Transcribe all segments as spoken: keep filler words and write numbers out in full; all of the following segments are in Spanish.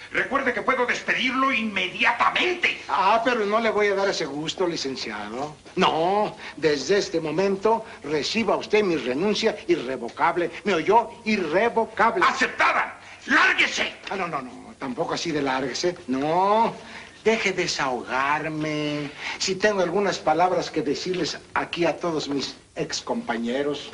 Recuerde que puedo despedirlo inmediatamente. Ah, pero no le voy a dar ese gusto, licenciado. No, desde este momento reciba usted mi renuncia irrevocable. ¿Me oyó? Irrevocable. ¡Aceptada! ¡Lárguese! Ah, no, no, no. Tampoco así de lárguese. No. Deje desahogarme. Si tengo algunas palabras que decirles aquí a todos mis excompañeros.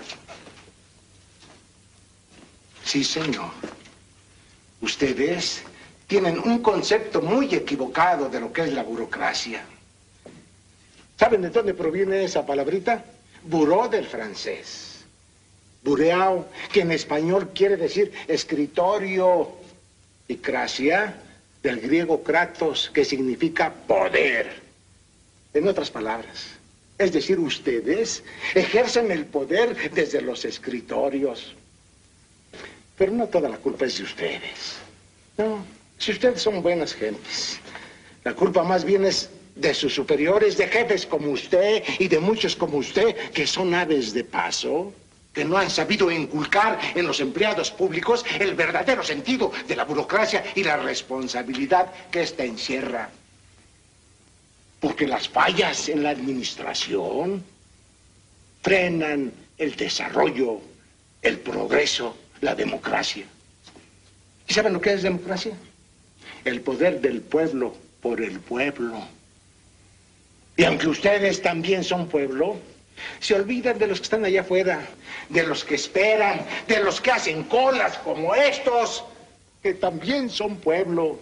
Sí, señor. Ustedes tienen un concepto muy equivocado de lo que es la burocracia. ¿Saben de dónde proviene esa palabrita? Buró del francés. Bureau, que en español quiere decir escritorio. Y cracia, del griego kratos, que significa poder. En otras palabras, es decir, ustedes ejercen el poder desde los escritorios. Pero no toda la culpa es de ustedes. No, si ustedes son buenas gentes, la culpa más bien es de sus superiores, de jefes como usted y de muchos como usted, que son aves de paso, que no han sabido inculcar en los empleados públicos el verdadero sentido de la burocracia y la responsabilidad que ésta encierra. Porque las fallas en la administración frenan el desarrollo, el progreso, la democracia. ¿Y saben lo que es democracia? El poder del pueblo por el pueblo. Y aunque ustedes también son pueblo, se olvidan de los que están allá afuera, de los que esperan, de los que hacen colas como estos, que también son pueblo.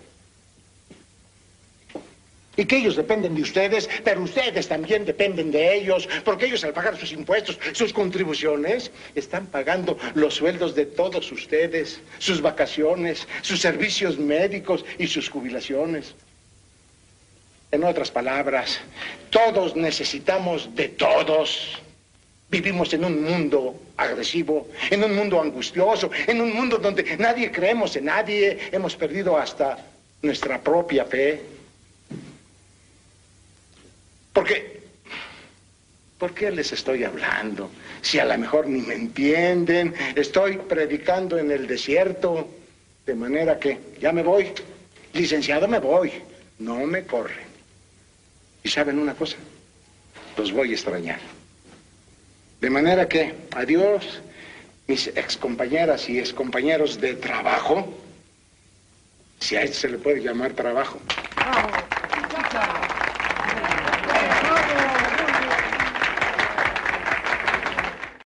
Y que ellos dependen de ustedes, pero ustedes también dependen de ellos, porque ellos al pagar sus impuestos, sus contribuciones, están pagando los sueldos de todos ustedes, sus vacaciones, sus servicios médicos y sus jubilaciones. En otras palabras, todos necesitamos de todos. Vivimos en un mundo agresivo, en un mundo angustioso, en un mundo donde nadie creemos en nadie, hemos perdido hasta nuestra propia fe. Porque, ¿por qué les estoy hablando? Si a lo mejor ni me entienden, estoy predicando en el desierto, de manera que ya me voy, licenciado, me voy, no me corren. ¿Y saben una cosa? Los voy a extrañar. De manera que, adiós, mis excompañeras y excompañeros de trabajo, si a esto se le puede llamar trabajo. ¡Bravo!